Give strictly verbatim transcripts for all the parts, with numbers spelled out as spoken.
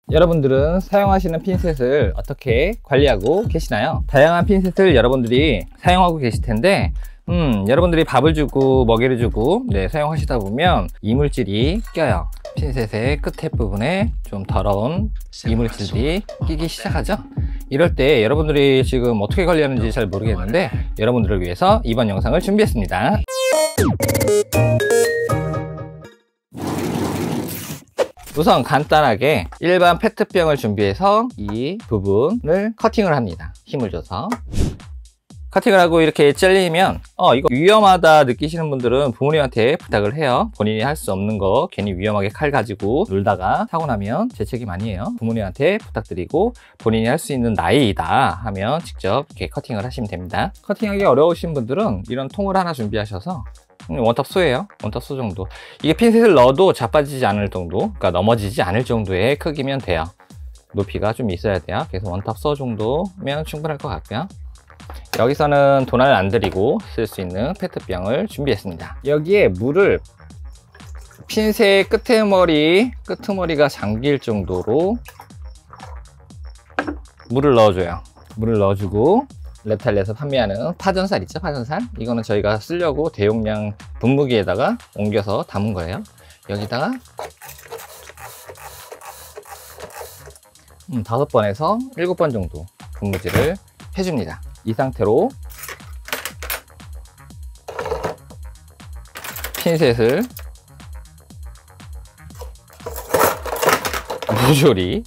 여러분들은 사용하시는 핀셋을 어떻게 관리하고 계시나요? 다양한 핀셋을 여러분들이 사용하고 계실 텐데 음, 여러분들이 밥을 주고 먹이를 주고 네, 사용하시다 보면 이물질이 껴요. 핀셋의 끝에 부분에 좀 더러운 이물질들이 끼기 시작하죠. 이럴 때 여러분들이 지금 어떻게 관리하는지 잘 모르겠는데 여러분들을 위해서 이번 영상을 준비했습니다. 우선 간단하게 일반 페트병을 준비해서 이 부분을 커팅을 합니다. 힘을 줘서 커팅을 하고 이렇게 잘리면 어 이거 위험하다 느끼시는 분들은 부모님한테 부탁을 해요. 본인이 할 수 없는 거 괜히 위험하게 칼 가지고 놀다가 사고 나면 제 책임 아니에요. 부모님한테 부탁드리고 본인이 할 수 있는 나이다 하면 직접 이렇게 커팅을 하시면 됩니다. 커팅하기 어려우신 분들은 이런 통을 하나 준비하셔서 원탑소예요. 원탑소 정도. 이게 핀셋을 넣어도 자빠지지 않을 정도, 그러니까 넘어지지 않을 정도의 크기면 돼요. 높이가 좀 있어야 돼요. 그래서 원탑소 정도면 충분할 것 같고요. 여기서는 돈을 안 들이고 쓸 수 있는 페트병을 준비했습니다. 여기에 물을 핀셋 끄트머리, 끄트머리가 잠길 정도로 물을 넣어줘요. 물을 넣어주고 랩탈리에서 판매하는 파전살 있죠? 파전살? 이거는 저희가 쓰려고 대용량 분무기에다가 옮겨서 담은 거예요. 여기다가 음, 다섯 번에서 일곱 번 정도 분무질을 해줍니다. 이 상태로 핀셋을 모조리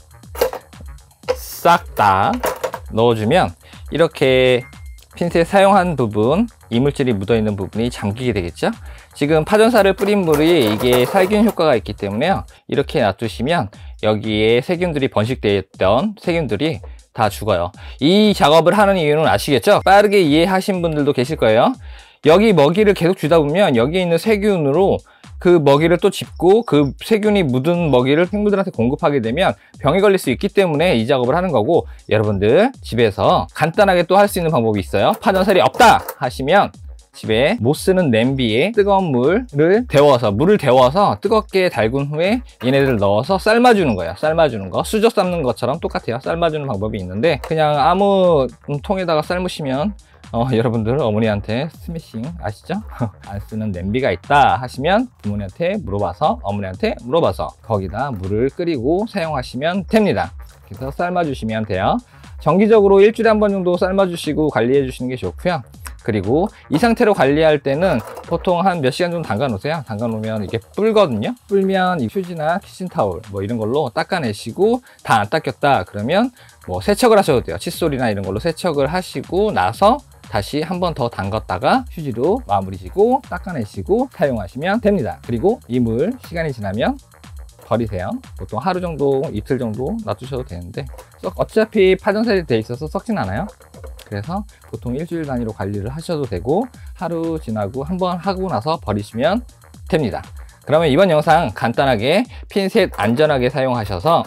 싹 다 넣어주면 이렇게 핀셋 사용한 부분, 이물질이 묻어있는 부분이 잠기게 되겠죠. 지금 파전살을 뿌린 물이 이게 살균 효과가 있기 때문에요. 이렇게 놔두시면 여기에 세균들이 번식되어 있던 세균들이 다 죽어요. 이 작업을 하는 이유는 아시겠죠? 빠르게 이해하신 분들도 계실 거예요. 여기 먹이를 계속 주다 보면 여기 있는 세균으로 그 먹이를 또 짚고 그 세균이 묻은 먹이를 생물들한테 공급하게 되면 병에 걸릴 수 있기 때문에 이 작업을 하는 거고, 여러분들 집에서 간단하게 또 할 수 있는 방법이 있어요. 파전살이 없다 하시면 집에 못 쓰는 냄비에 뜨거운 물을 데워서 물을 데워서 뜨겁게 달군 후에 얘네들을 넣어서 삶아주는 거예요. 삶아주는 거, 수저 삶는 것처럼 똑같아요. 삶아주는 방법이 있는데 그냥 아무 통에다가 삶으시면 어, 여러분들 어머니한테 스매싱 아시죠? 안 쓰는 냄비가 있다 하시면 부모님한테 물어봐서, 어머니한테 물어봐서 거기다 물을 끓이고 사용하시면 됩니다. 그래서 삶아주시면 돼요. 정기적으로 일주일에 한 번 정도 삶아주시고 관리해 주시는 게 좋고요. 그리고 이 상태로 관리할 때는 보통 한 몇 시간 정도 담가 놓으세요. 담가 놓으면 이게 불거든요. 불면 이 휴지나 키친타올 뭐 이런 걸로 닦아내시고 다 안 닦였다 그러면 뭐 세척을 하셔도 돼요. 칫솔이나 이런 걸로 세척을 하시고 나서 다시 한 번 더 담갔다가 휴지로 마무리 지고 닦아내시고 사용하시면 됩니다. 그리고 이 물 시간이 지나면 버리세요. 보통 하루 정도, 이틀 정도 놔두셔도 되는데 어차피 파전살이 돼 있어서 썩진 않아요. 그래서 보통 일주일 단위로 관리를 하셔도 되고 하루 지나고 한번 하고 나서 버리시면 됩니다. 그러면 이번 영상 간단하게 핀셋 안전하게 사용하셔서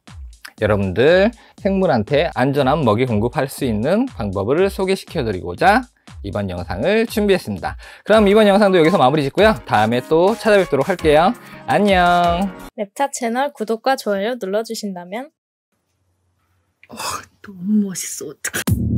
여러분들 생물한테 안전한 먹이 공급할 수 있는 방법을 소개시켜 드리고자 이번 영상을 준비했습니다. 그럼 이번 영상도 여기서 마무리 짓고요. 다음에 또 찾아뵙도록 할게요. 안녕. 랩차 채널 구독과 좋아요 눌러주신다면 어, 너무 멋있어. 어떡해.